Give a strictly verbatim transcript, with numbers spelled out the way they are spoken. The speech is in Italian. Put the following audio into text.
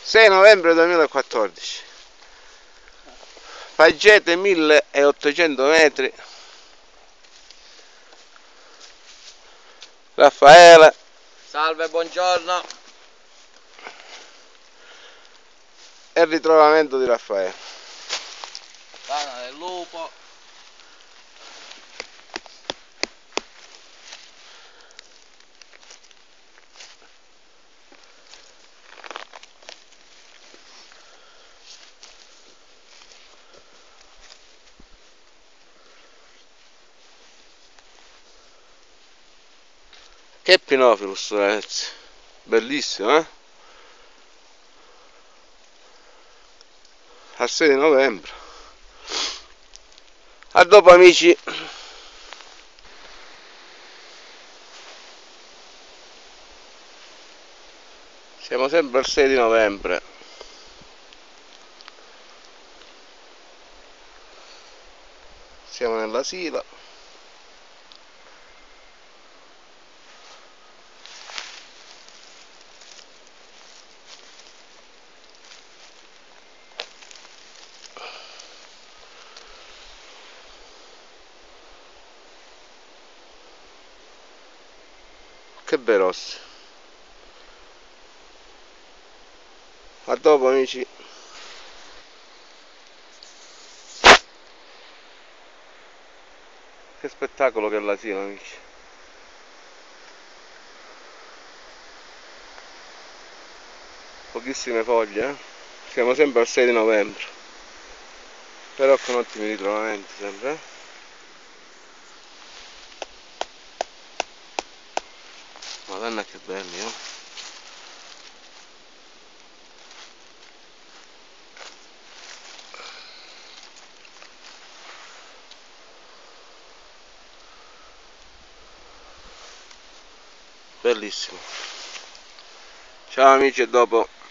sei novembre duemilaquattordici. Faggete milleottocento metri. Raffaele. Salve, buongiorno. E il ritrovamento di Raffaele. Rana del lupo. Che Pinofilus, ragazzi, bellissimo, eh? Al sei di novembre. A dopo, amici. Siamo sempre al sei di novembre. Siamo nella Sila. Che bei rossi. A dopo, amici. Che spettacolo che è la Sila, amici. Pochissime foglie, eh? Siamo sempre al sei di novembre. Però con ottimi ritrovamenti sempre, eh? Madonna che belli, eh? Bellissimo. Ciao amici, e dopo.